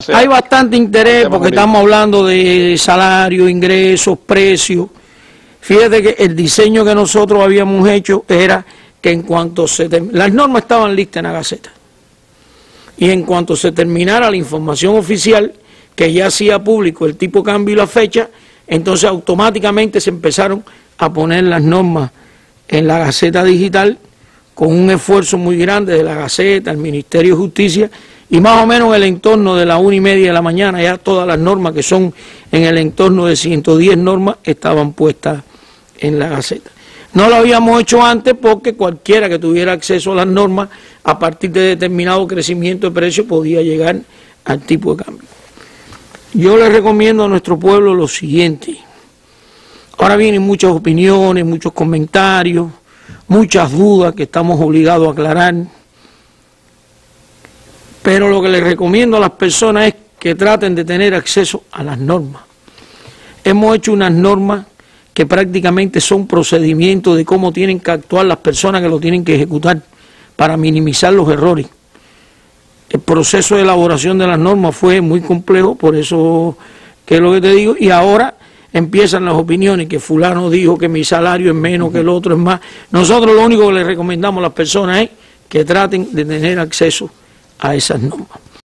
sea, hay bastante interés porque estamos hablando de salario, ingresos, precios. Fíjate que el diseño que nosotros habíamos hecho era que en cuanto las normas estaban listas en la Gaceta, y en cuanto se terminara la información oficial, que ya hacía público el tipo de cambio y la fecha, entonces automáticamente se empezaron a poner las normas en la Gaceta Digital, con un esfuerzo muy grande de la Gaceta, el Ministerio de Justicia, y más o menos en el entorno de las 1:30 de la mañana ya todas las normas, que son en el entorno de 110 normas, estaban puestas en la Gaceta. No lo habíamos hecho antes porque cualquiera que tuviera acceso a las normas, a partir de determinado crecimiento de precio, podía llegar al tipo de cambio. Yo le recomiendo a nuestro pueblo lo siguiente. Ahora vienen muchas opiniones, muchos comentarios, muchas dudas que estamos obligados a aclarar. Pero lo que les recomiendo a las personas es que traten de tener acceso a las normas. Hemos hecho unas normas que prácticamente son procedimientos de cómo tienen que actuar las personas que lo tienen que ejecutar para minimizar los errores. El proceso de elaboración de las normas fue muy complejo, por eso que es lo que te digo, y ahora empiezan las opiniones, que fulano dijo que mi salario es menos, que el otro es más. Nosotros lo único que les recomendamos a las personas es que traten de tener acceso a esas normas.